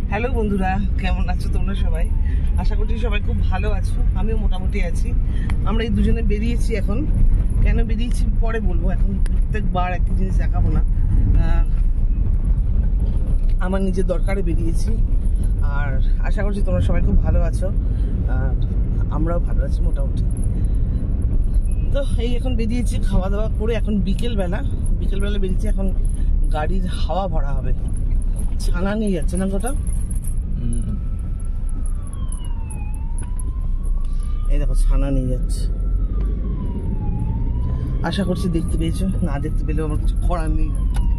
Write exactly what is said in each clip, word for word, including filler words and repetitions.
Hello বন্ধুরা, কেমন আছো তোমরা সবাই? আশা করছি সবাই খুব ভালো আছো, আমিও মোটামুটি আছি। আমরা এই দুজনে বেরিয়েছি এখন। কেন বেরিয়েছি পরে বলবো, এখন প্রত্যেকবার একটা জিনিস দেখাবো না। আমার নিজের দরকারে বেরিয়েছি, আর আশা করছি তোমরা সবাই খুব ভালো আছো, আর আমরাও ভালো আছি মোটামুটি। তো এই এখন বেরিয়েছি খাওয়া দাওয়া করে, এখন বিকেলবেলা বিকেলবেলা বেরিয়েছি। এখন গাড়ির হাওয়া ভরা হবে। ছানা নিয়ে যাচ্ছে না গোটা, এই দেখো ছানা নিয়ে যাচ্ছে। আশা করছি দেখতে পেয়েছো, না দেখতে পেলেও আমার কিছু করার নেই।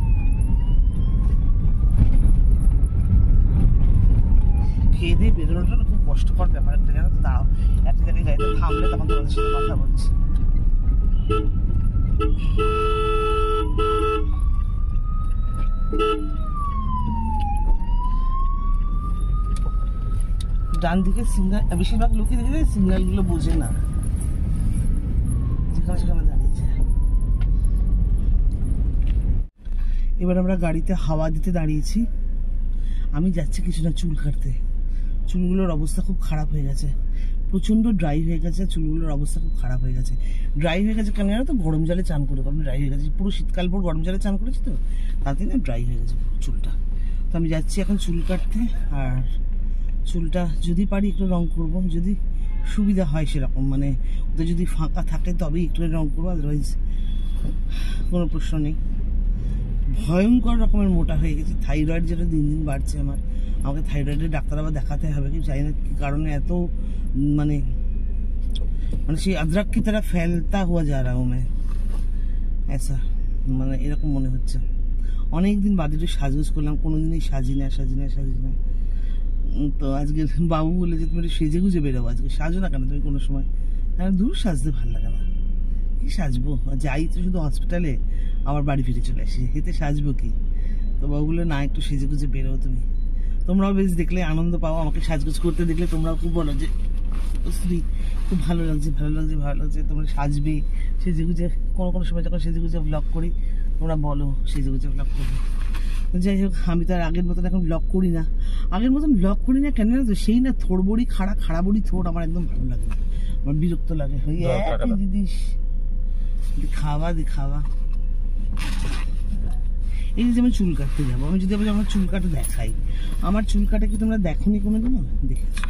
খেয়ে দিয়ে বেরোনোটা না খুব কষ্টকর ব্যাপার একটা, জানো তো। দাঁড়াও, একটা জায়গায় গাড়িতে থামলে তখন তোমাদের সাথে কথা বলছি। ডান দিকে সিগন্যাল, বেশিরভাগ লোকই দেখে যায় সিগন্যাল গুলো বোঝে না, যেখানে সেখানে দাঁড়িয়েছে। এবার আমরা গাড়িতে হাওয়া দিতে দাঁড়িয়েছি। আমি যাচ্ছি কিছু না চুল কাটতে। চুলগুলোর অবস্থা খুব খারাপ হয়ে গেছে, প্রচন্ড ড্রাই হয়ে গেছে। চুলগুলোর অবস্থা খুব খারাপ হয়ে গেছে। ড্রাই হয়ে গেছে কেন জানো তো? গরম জলে চান করে আমি ড্রাই হয়ে গেছে। পুরো শীতকাল ভোর গরম জলে চান করেছি তো, তাতে না ড্রাই হয়ে গেছে চুলটা। তো আমি যাচ্ছি এখন চুল কাটতে, আর চুলটা যদি পারি একটু রং করব, যদি সুবিধা হয় সেরকম, মানে ওদের যদি ফাঁকা থাকে তবেই একটু রং করবো, আদারওয়াইজ কোনো প্রশ্ন নেই। ভয়ঙ্কর রকমের মোটা হয়ে গেছে। থাইরয়েড যেটা দিন দিন বাড়ছে আমার, আমাকে থাইরয়েডের ডাক্তার আবার দেখাতে হবে, কি জানি না কি কারণে এত মানে মানে সেই আদরক কি তারা ফেলতা হওয়া যা রা হুঁ मैं ऐसा, মানে এরকম মনে হচ্ছে। অনেকদিন বাদে একটু সাজগোজ করলাম, কোনোদিনই সাজি না সাজি না সাজি না। তো আজকে বাবু বলে যে তুমি একটু সেজে গুজে বেরোবো, আজকে সাজো না কেন তুমি কোনো সময়? হ্যাঁ, দূর সাজতে ভালো লাগে না, কি সাজবো? যাই তো শুধু হসপিটালে, আবার বাড়ি ফিরে চলে আসি, এতে সাজবো কি? তো বাবু বললো না, একটু সেজে গুজে বেরো তুমি। তোমরাও বেশ দেখলে আনন্দ পাও, আমাকে সাজগোজ করতে দেখলে তোমরাও খুব বলো যে শ্রী খুব ভালো লাগছে ভালো লাগছে ভালো লাগছে। তোমরা সাজবে সেজে গুজে, কোনো কোনো সময় যখন সেজে গুজে ব্লগ করি তোমরা বলো সেজে গুজে ব্লগ করবে। যাই হোক, আমি তো আর আগের মতন এখন ব্লগ করি না। আগের মতন ব্লগ করি না কেন জানো তো? সেই না থোড় বড়ি খাড়া খাড়া বড়ি থোড় আমার একদম ভালো লাগে না, আমার বিরক্ত লাগে। একই জিনিস খাওয়া দিখাওয়া। এই যে আমি চুল কাটতে যাবো, আমি যদি আবার আমার চুল কাটা দেখাই, আমার চুল কাটা কি তোমরা দেখোনি কোনোদিন? দেখেছো?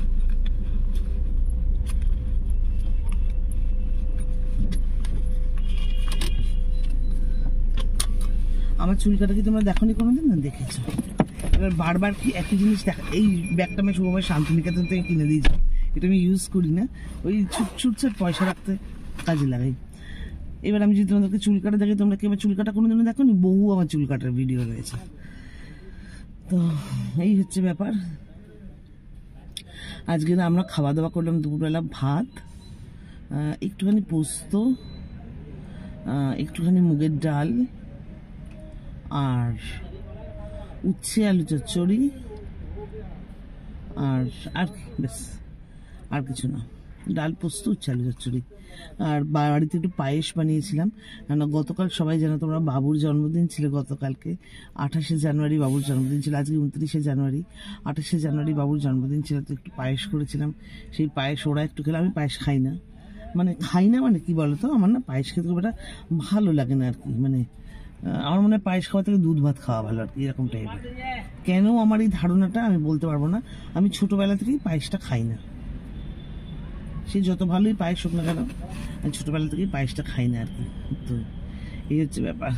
আমার চুল কাটা কি তোমরা দেখোনি কোনোদিন? না দেখেছো? এবার বারবার কি একই জিনিস দেখা। এই ব্যাগটা আমি শুভময় শান্তিনিকেতন থেকে কিনে দিয়েছি, এটা আমি ইউজ করি না, ওই ছুট ছুটছাট পয়সা রাখতে কাজে লাগাই। এবার আমি যদি তোমাদেরকে চুল কাটা দেখি, তোমরা কি আমার চুল কাটা কোনোদিন দেখো নি? বহু আমার চুল কাটার ভিডিও রয়েছে। তো এই হচ্ছে ব্যাপার। আজকে না আমরা খাওয়া দাওয়া করলাম দুপুরবেলা ভাত, একটুখানি পোস্ত, একটুখানি মুগের ডাল, আর উচ্ছে আলু চচ্চড়ি, আর আর বেশ আর কিছু না, ডাল পোস্ত উচ্ছে আলু চচ্চড়ি। আর বাড়িতে একটু পায়েস বানিয়েছিলাম, কেন গতকাল সবাই জানো তোমরা বাবুর জন্মদিন ছিল। গতকালকে আঠাশে জানুয়ারি বাবুর জন্মদিন ছিল, আজকে উনত্রিশে জানুয়ারি। আঠাশে জানুয়ারি বাবুর জন্মদিন ছিল, তো একটু পায়েস করেছিলাম। সেই পায়েস ওরা একটু খেলে, আমি পায়েস খাই না, মানে খাই না মানে কি বলতো, আমার না পায়েস খেতে খুব একটা ভালো লাগে না আর কি। মানে আমার মনে হয় পায়েস খাওয়া থেকে দুধ ভাত খাওয়া ভালো আর কি, এরকম টাইপের। কেন আমার এই ধারণাটা আমি বলতে পারবো না। আমি ছোটবেলা থেকেই পায়েসটা খাই না, সে যত ভালোই পায়েস হোক না কেন, আমি ছোটবেলা থেকেই পায়েসটা খাই না আর কি। তো এই হচ্ছে ব্যাপার।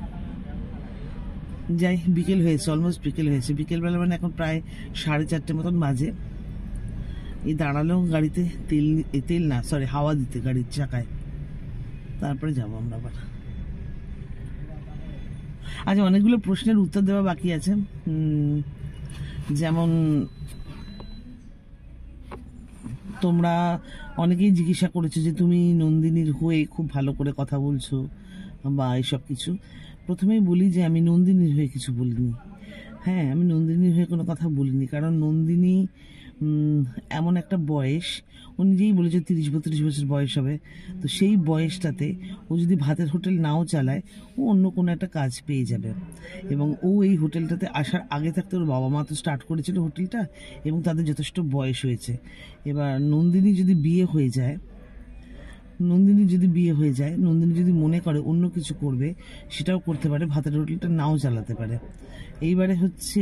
যাই, বিকেল হয়েছে, অলমোস্ট বিকেল হয়েছে। বিকেলবেলা মানে এখন প্রায় সাড়ে চারটে মতন বাজে। এই দাঁড়ালেও গাড়িতে তেল, তেল না সরি হাওয়া দিতে গাড়ির চাকায়, তারপরে যাবো আমরা আবার। আচ্ছা, অনেকগুলো প্রশ্নের উত্তর দেওয়া বাকি আছে। যেমন তোমরা অনেকেই জিজ্ঞাসা করেছো যে তুমি নন্দিনীর হয়ে খুব ভালো করে কথা বলছো বা এইসব কিছু। প্রথমেই বলি যে আমি নন্দিনীর হয়ে কিছু বলিনি। হ্যাঁ, আমি নন্দিনীর হয়ে কোনো কথা বলিনি, কারণ নন্দিনী এমন একটা বয়স, ও নিজেই বলেছে তিরিশ বত্রিশ বছর বয়স হবে, তো সেই বয়সটাতে ও যদি ভাতের হোটেল নাও চালায়, ও অন্য কোনো একটা কাজ পেয়ে যাবে। এবং ও এই হোটেলটাতে আসার আগে থাকতে ওর বাবা মা তো স্টার্ট করেছিল হোটেলটা, এবং তাদের যথেষ্ট বয়স হয়েছে। এবার নন্দিনী যদি বিয়ে হয়ে যায় নন্দিনী যদি বিয়ে হয়ে যায় নন্দিনী যদি মনে করে অন্য কিছু করবে, সেটাও করতে পারে, ভাতের হোটেলটা নাও চালাতে পারে। এইবারে হচ্ছে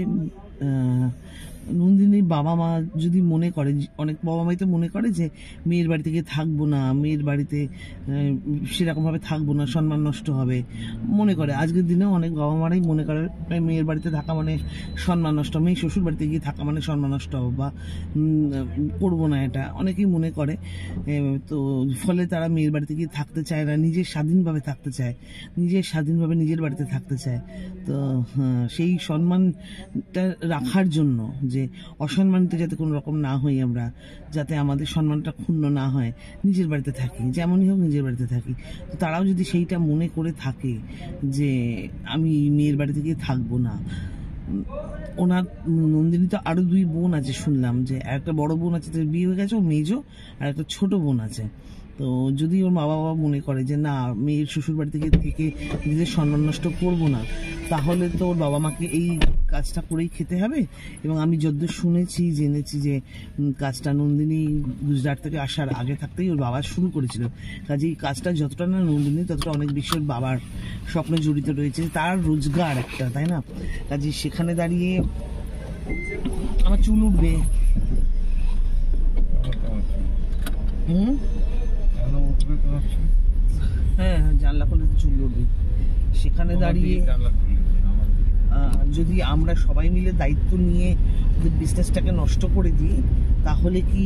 নন্দিনীর বাবা মা যদি মনে করে, অনেক বাবা মাই তো মনে করে যে মেয়ের বাড়িতে গিয়ে থাকবো না, মেয়ের বাড়িতে সেরকমভাবে থাকবো না, সম্মান নষ্ট হবে, মনে করে। আজকের দিনেও অনেক বাবা মারাই মনে করে মেয়ের বাড়িতে থাকা মানে সম্মান নষ্ট, মেয়ে শ্বশুর বাড়িতে গিয়ে থাকা মানে সম্মান নষ্ট হবে, বা করবো না, এটা অনেকেই মনে করে। তো ফলে তারা মেয়ের বাড়িতে গিয়ে থাকতে চায় না, নিজের স্বাধীনভাবে থাকতে চায়, নিজের স্বাধীনভাবে নিজের বাড়িতে থাকতে চায়। তো সেই সম্মানটা রাখার জন্য, যে অসম্মানিত যাতে কোনো রকম না হই আমরা, যাতে আমাদের সম্মানটা ক্ষুণ্ণ না হয়, নিজের বাড়িতে থাকি, যেমনই হোক নিজের বাড়িতে থাকি। তো তারাও যদি সেইটা মনে করে থাকে যে আমি মেয়ের বাড়িতে গিয়ে থাকবো না। ওনার নন্দিনী তো আরো দুই বোন আছে শুনলাম, যে একটা বড় বোন আছে, তার বিয়ে হয়ে গেছে, ও মেজো, আর একটা ছোট বোন আছে। তো যদি ওর মা বাবা মনে করে যে না, মেয়ের শ্বশুর বাড়ি থেকে থেকে নিজেদের সম্মান নষ্ট করবো না, তাহলে তো ওর বাবা মাকে এই কাজটা করেই খেতে হবে। এবং আমি যতদূর শুনেছি জেনেছি যে কাজটা নন্দিনী গুজরাট থেকে আসার আগে থাকতেই ওর বাবা শুরু করেছিল। কাজে এই কাজটা যতটা না নন্দিনী, ততটা অনেক বেশি ওর বাবার স্বপ্নে জড়িত রয়েছে, তার রোজগার একটা, তাই না? কাজে সেখানে দাঁড়িয়ে আমার চুল উঠবে। হুম, হ্যাঁ, জানলা খুলে তো চুল উঠবে। সেখানে দাঁড়িয়ে যদি আমরা সবাই মিলে দায়িত্ব নিয়ে ওদের বিজনেসটাকে নষ্ট করে দিই, তাহলে কি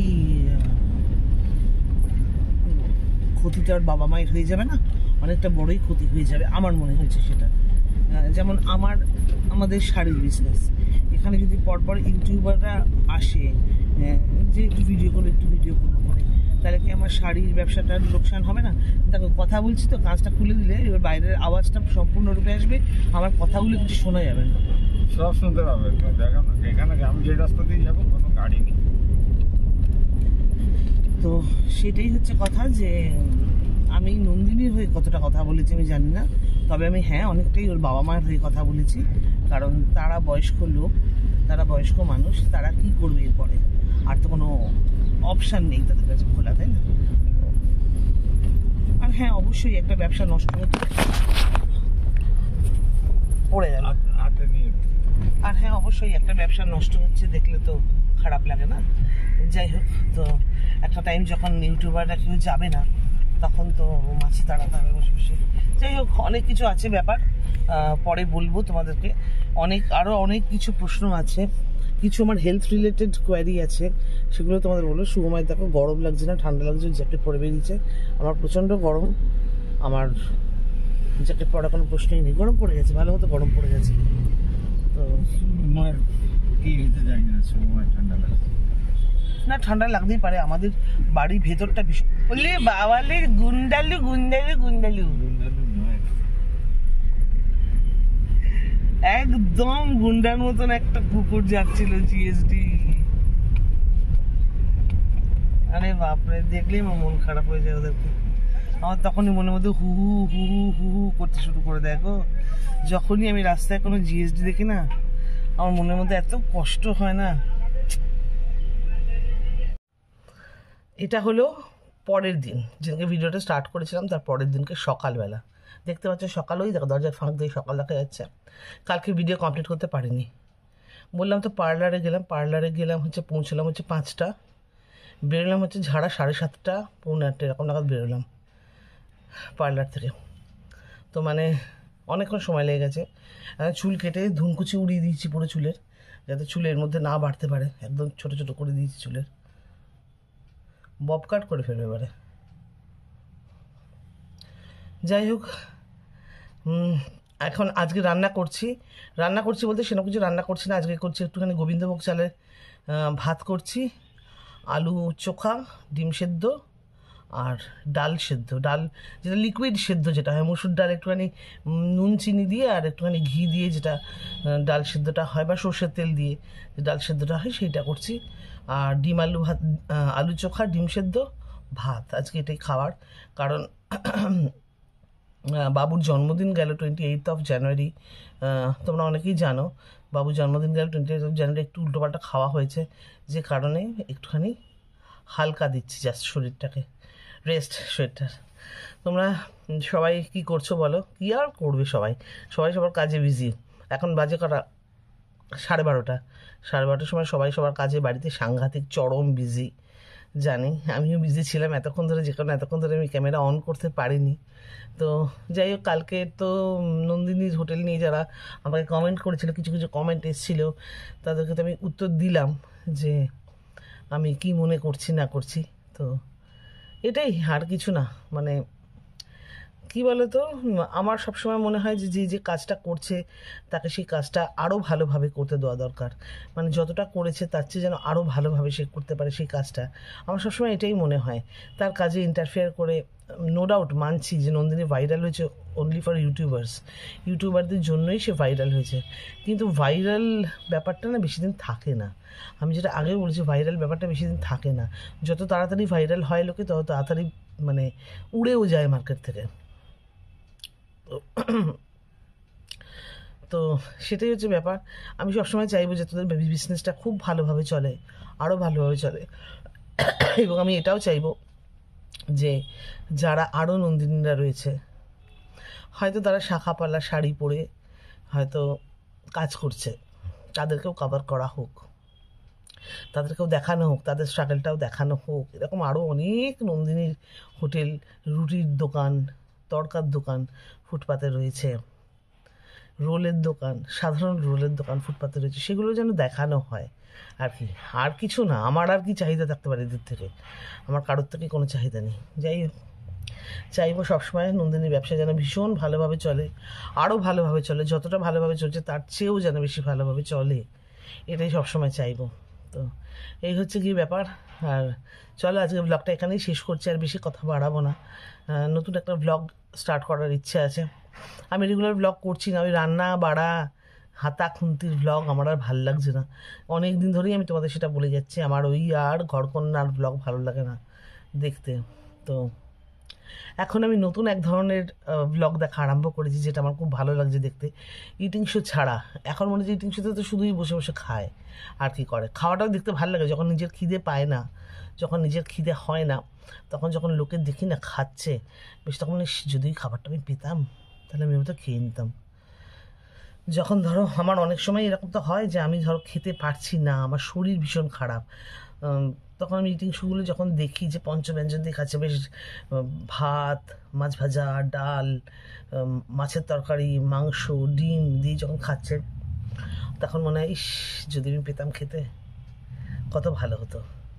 ক্ষতিটা ওর বাবা মায়ের হয়ে যাবে না? অনেকটা বড়ই ক্ষতি হয়ে যাবে, আমার মনে হয়েছে সেটা। যেমন আমার আমাদের শাড়ির বিজনেস, এখানে যদি পরপর ইউটিউবাররা আসে যে একটু ভিডিও করো একটু ভিডিও করবো করে, তাহলে কি আমার শাড়ির ব্যবসাটার লোকসান হবে না? দেখো, কথা বলছি তো, কাজটা খুলে দিলে এবার বাইরের আওয়াজটা সম্পূর্ণরূপে আসবে, আমার কথাগুলো কিছু শোনা যাবে না, সব শুনতে পাবে। তুমি দেখো না, এখানে আমি যে রাস্তা দিয়ে যাবো কোনো গাড়ি নেই। তো সেটাই হচ্ছে কথা, যে আমি নন্দিনীর হয়ে কতটা কথা বলেছি আমি জানি না, তবে আমি হ্যাঁ অনেকটাই ওর বাবা মায়ের হয়ে কথা বলেছি। কারণ তারা বয়স্ক লোক, তারা বয়স্ক মানুষ, তারা কি করবে এরপরে? আর তো কোনো অপশান নেই তাদের কাছে খোলা, তাই না? আর হ্যাঁ, অবশ্যই একটা ব্যবসা নষ্ট হচ্ছে, পড়ে গেল। আর হ্যাঁ, অবশ্যই একটা ব্যবসা নষ্ট হচ্ছে দেখলে তো খারাপ লাগে না? যাই হোক, তো একটা টাইম যখন ইউটিউবাররা কেউ যাবে না, তখন তো মাছি তাড়াতে হবে বসে বসে। যাই হোক, অনেক কিছু আছে ব্যাপার, পরে বলবো তোমাদেরকে। অনেক আরও অনেক কিছু প্রশ্ন আছে, কিছু আমার হেলথ রিলেটেড কোয়ারি আছে, সেগুলো তোমাদের বলো। সুগমায় দেখো, গরম লাগছে না ঠান্ডা লাগছে, জ্যাকেট পরে বেরিয়েছে। আমার প্রচণ্ড গরম, আমার জ্যাকেট পরা কোনো প্রশ্নই নেই, গরম পড়ে গেছে, ভালো মতো গরম পড়ে গেছে। তো কি হতে যায় না, সময় ঠান্ডা লাগছে না, ঠান্ডা লাগতেই পারে, আমাদের বাড়ির ভেতরটা ভীষণ। বললে বাবালে গুন্ডালু গুন্ডালু গুন্ডালু একদম গুন্ডার মতন একটা কুকুর যাচ্ছিল জিএসডি। আরে বাপরে, দেখলেই আমার মন খারাপ হয়ে যায় ওদেরকে। আমার তখনই মনের মধ্যে হু হু হু হু হু হু করতে শুরু করে দেয় গো। যখনই আমি রাস্তায় কোনো জিএসডি দেখি না, আমার মনের মধ্যে এত কষ্ট হয় না। এটা হলো পরের দিন, যেদিনকে ভিডিওটা স্টার্ট করেছিলাম তার পরের দিনকে সকালবেলা। দেখতে পাচ্ছ সকাল, ওই দেখো দরজার ফাঁক দিয়ে সকাল দেখা যাচ্ছে। কালকে ভিডিও কমপ্লিট করতে পারিনি, বললাম তো পার্লারে গেলাম, পার্লারে গেলাম হচ্ছে, পৌঁছলাম হচ্ছে পাঁচটা, বেরোলাম হচ্ছে ঝাড়া সাড়ে সাতটা পৌনে আটটা এরকম নাগাদ বেরোলাম পার্লার থেকে। তো মানে অনেকক্ষণ সময় লেগে গেছে। চুল কেটে ধুনকুচি উড়িয়ে দিয়েছি পুরো চুলের, যাতে চুলের মধ্যে না বাড়তে পারে, একদম ছোটো ছোটো করে দিয়েছি চুলের, বব কাট করে ফেলবে এবারে। যাই হোক, এখন আজকে রান্না করছি, রান্না করছি বলতে সেরকম কিছু রান্না করছি না, আজকে করছি একটুখানি গোবিন্দভোগ চালের ভাত করছি, আলু চোখা, ডিম সেদ্ধ আর ডাল সেদ্ধ, ডাল যেটা লিকুইড সেদ্ধ যেটা হয়, মসুর ডাল একটুখানি নুন চিনি দিয়ে আর একটুখানি ঘি দিয়ে যেটা ডাল সেদ্ধটা হয়, বা সর্ষের তেল দিয়ে যে ডাল সেদ্ধটা হয় সেইটা করছি। আর ডিম আলু ভাত, আলু চোখা, ডিম সেদ্ধ, ভাত, আজকে এটাই খাওয়ার। কারণ বাবুর জন্মদিন গেল টোয়েন্টি এইথ অফ জানুয়ারি, তোমরা অনেকেই জানো বাবুর জন্মদিন গেল টোয়েন্টি এইথ অফ জানুয়ারি, একটু উল্টোপাল্টা খাওয়া হয়েছে, যে কারণে একটুখানি হালকা দিচ্ছি জাস্ট শরীরটাকে, রেস্ট শরীরটার। তোমরা সবাই কি করছো বলো? কি আর করবে, সবাই সবাই সবার কাজে বিজি। এখন বাজে কটা? সাড়ে বারোটা। সাড়ে বারোটার সময় সবাই সবার কাজে, বাড়িতে সাংঘাতিক চরম বিজি, জানি আমিও বিজি ছিলাম এতক্ষণ ধরে, যে কারণে এতক্ষণ ধরে আমি ক্যামেরা অন করতে পারিনি। তো যাই হোক, কালকে তো নন্দিনীর হোটেল নিয়ে যারা আমাকে কমেন্ট করেছিল, কিছু কিছু কমেন্ট এসেছিলো, তাদেরকে তো আমি উত্তর দিলাম যে আমি কি মনে করছি না করছি। তো এটাই, আর কিছু না। মানে কি বলো তো, আমার সবসময় মনে হয় যে যে যে কাজটা করছে তাকে সেই কাজটা আরও ভালোভাবে করতে দেওয়া দরকার। মানে যতটা করেছে তার চেয়ে যেন আরও ভালোভাবে সে করতে পারে সেই কাজটা, আমার সবসময় এটাই মনে হয়। তার কাজে ইন্টারফেয়ার করে, নো ডাউট মানছি যে নন্দিনী ভাইরাল হয়েছে অনলি ফর ইউটিউবার্স, ইউটিউবারদের জন্যই সে ভাইরাল হয়েছে। কিন্তু ভাইরাল ব্যাপারটা না বেশি দিন থাকে না। আমি যেটা আগেও বলেছি, ভাইরাল ব্যাপারটা বেশি দিন থাকে না। যত তাড়াতাড়ি ভাইরাল হয় লোকে, তত তাড়াতাড়ি মানে উড়েও যায় মার্কেট থেকে। তো সেটাই হচ্ছে ব্যাপার। আমি সবসময় চাইবো যে তোদের বিজনেসটা খুব ভালোভাবে চলে, আরও ভালোভাবে চলে। এবং আমি এটাও চাইবো যে যারা আরও নন্দিনীরা রয়েছে, হয়তো তারা শাখা পালা শাড়ি পরে হয়তো কাজ করছে, তাদেরকেও কভার করা হোক, তাদেরকেও দেখানো হোক, তাদের স্ট্রাগলটাও দেখানো হোক। এরকম আরও অনেক নন্দিনীর হোটেল, রুটির দোকান, তড়কার দোকান ফুটপাতে রয়েছে, রোলের দোকান, সাধারণ রোলের দোকান ফুটপাতে রয়েছে, সেগুলো যেন দেখানো হয় আর কি। আর কিছু না, আমার আর কি চাহিদা থাকতে পারে এদের থেকে? আমার কারোর থেকে কোনো চাহিদা নেই। যাই হোক, চাইবো সবসময় নন্দিনীর ব্যবসা যেন ভীষণ ভালোভাবে চলে, আরও ভালোভাবে চলে, যতটা ভালোভাবে চলছে তার চেয়েও যেন বেশি ভালোভাবে চলে, এটাই সবসময় চাইবো। তো এই হচ্ছে কি ব্যাপার। আর চলো, আজকে ব্লগটা এখানেই শেষ করছি, আর বেশি কথা বাড়াবো না। নতুন একটা ব্লগ স্টার্ট করার ইচ্ছে আছে। আমি রেগুলার ব্লগ করছি না, ওই রান্না বাড়া হাতা খুন্তির ব্লগ আমার আর ভালো লাগছে না। অনেক দিন ধরেই আমি তোমাদের সেটা বলে যাচ্ছি, আমার ওই আর ঘরকন্যার ব্লগ ভালো লাগে না দেখতে। তো এখন আমি নতুন এক ধরনের ব্লগ দেখা আরম্ভ করেছি, যেটা আমার খুব ভালো লাগছে দেখতে। ইটিং শো ছাড়া, এখন মনে হচ্ছে ইটিং শোতে তো শুধুই বসে বসে খায়, আর কি করে। খাওয়াটাও দেখতে ভালো লাগে, যখন নিজের খিদে পায় না, যখন নিজের খিদে হয় না, তখন যখন লোকের দেখি না খাচ্ছে, বেশ তখন যদি খাবারটা আমি পেতাম তাহলে আমি ওটা খেয়ে নিতাম। যখন ধরো আমার অনেক সময় এরকম তো হয় যে আমি ধরো খেতে পারছি না, আমার শরীর ভীষণ খারাপ, তখন আমি ইটিং শোগুলো যখন দেখি যে পঞ্চব্যঞ্জন দিয়ে খাচ্ছে, বেশ ভাত, মাছ ভাজা, ডাল, মাছের তরকারি, মাংস, ডিম দিয়ে যখন খাচ্ছে, তখন মনে হয় ইস, যদি আমি পেতাম খেতে কত ভালো হতো,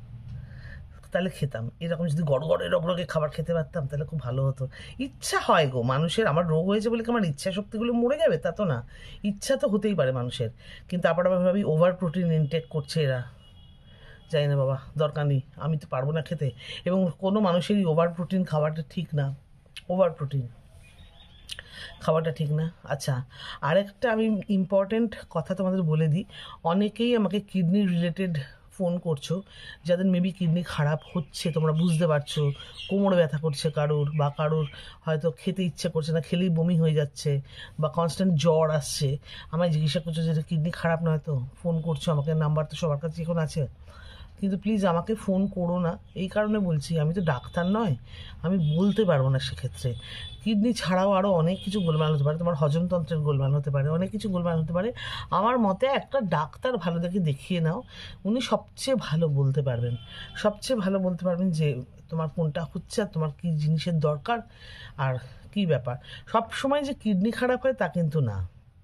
তাহলে খেতাম। এরকম যদি গড় গড়ে রগরগে খাবার খেতে পারতাম তাহলে খুব ভালো হতো। ইচ্ছা হয় গো মানুষের, আমার রোগ হয়েছে বলে কি আমার ইচ্ছা শক্তিগুলো মরে যাবে? তা তো না, ইচ্ছা তো হতেই পারে মানুষের, কিন্তু আবার আবার ভাবি ওভার প্রোটিন ইনটেক করছে এরা। জানি না বাবা, দরকার নেই, আমি তো পারবো না খেতে। এবং কোনো মানুষেরই ওভার প্রোটিন খাওয়াটা ঠিক না, ওভার প্রোটিন খাওয়াটা ঠিক না। আচ্ছা, আরেকটা আমি ইম্পর্টেন্ট কথা তোমাদের বলে দিই, অনেকেই আমাকে কিডনি রিলেটেড ফোন করছো, যাদের মেবি কিডনি খারাপ হচ্ছে, তোমরা বুঝতে পারছো, কোমরে ব্যথা করছে কারোর, বা কারোর হয়তো খেতে ইচ্ছে করছে না, খেলেই বমি হয়ে যাচ্ছে, বা কনস্ট্যান্ট জ্বর আসছে, আমায় জিজ্ঞাসা করছো যে কিডনি খারাপ নয় তো, ফোন করছো আমাকে, নাম্বার তো সবার কাছে এখন আছে, কিন্তু প্লিজ আমাকে ফোন করো না। এই কারণে বলছি, আমি তো ডাক্তার নয়, আমি বলতে পারবো না সেক্ষেত্রে। কিডনি ছাড়াও আরও অনেক কিছু গোলমাল হতে পারে, তোমার হজমতন্ত্রের গোলমাল হতে পারে, অনেক কিছু গোলমাল হতে পারে। আমার মতে একটা ডাক্তার ভালো দেখে দেখিয়ে নাও, উনি সবচেয়ে ভালো বলতে পারবেন, সবচেয়ে ভালো বলতে পারবেন যে তোমার কোনটা হচ্ছে আর তোমার কী জিনিসের দরকার আর কী ব্যাপার। সব সময় যে কিডনি খারাপ হয় তা কিন্তু না,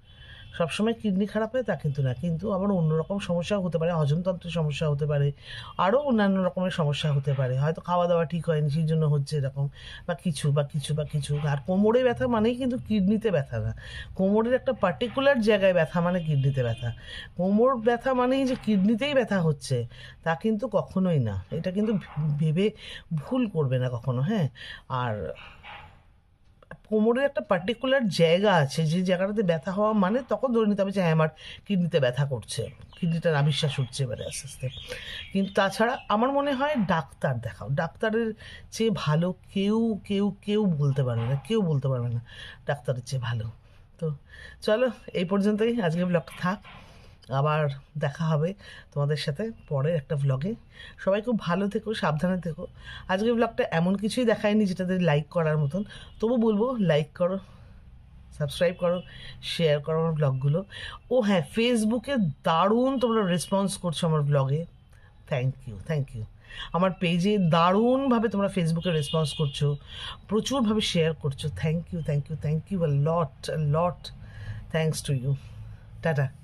সবসময় কিডনি খারাপ হয় তা কিন্তু না, কিন্তু আবার অন্যরকম সমস্যাও হতে পারে, হজমতন্ত্রের সমস্যা হতে পারে, আরও অন্যান্য রকমের সমস্যা হতে পারে, হয়তো খাওয়া দাওয়া ঠিক হয়নি সেই জন্য হচ্ছে এরকম, বা কিছু বা কিছু বা কিছু আর কোমরে ব্যথা মানেই কিন্তু কিডনিতে ব্যথা না, কোমরের একটা পার্টিকুলার জায়গায় ব্যথা মানে কিডনিতে ব্যথা। কোমর ব্যথা মানেই যে কিডনিতেই ব্যথা হচ্ছে তা কিন্তু কখনোই না, এটা কিন্তু ভেবে ভুল করবে না কখনো। হ্যাঁ, আর কোমরের একটা পার্টিকুলার জায়গা আছে, যে জায়গাটাতে ব্যথা হওয়া মানে তখন ধরে নিতে হবে যে হ্যাঁ আমার কিডনিতে ব্যথা করছে, কিডনিটা নাভিশ্বাস উঠছে এবারে আস্তে আস্তে। কিন্তু তাছাড়া আমার মনে হয় ডাক্তার দেখাও, ডাক্তারের চেয়ে ভালো কেউ কেউ কেউ বলতে পারবে না, কেউ বলতে পারবে না ডাক্তারের চেয়ে ভালো। তো চলো এই পর্যন্তই আজকে ব্লগটা থাক, আবার দেখা হবে তোমাদের সাথে পরের একটা ব্লগে। সবাই খুব ভালো থেকো, সাবধানে থেকো। আজকের ব্লগটা এমন কিছুই দেখায়নি যেটাতে লাইক করার মতন, তবু বলবো লাইক করো, সাবস্ক্রাইব করো, শেয়ার করো আমার ব্লগগুলো। ও হ্যাঁ, ফেসবুকে দারুণ তোমরা রেসপন্স করছো আমার ব্লগে, থ্যাংক ইউ থ্যাংক ইউ। আমার পেজে দারুণভাবে তোমরা ফেসবুকে রেসপন্স করছো, প্রচুরভাবে শেয়ার করছো, thank you thank you thank you a lot a lot, thanks to you. Tata.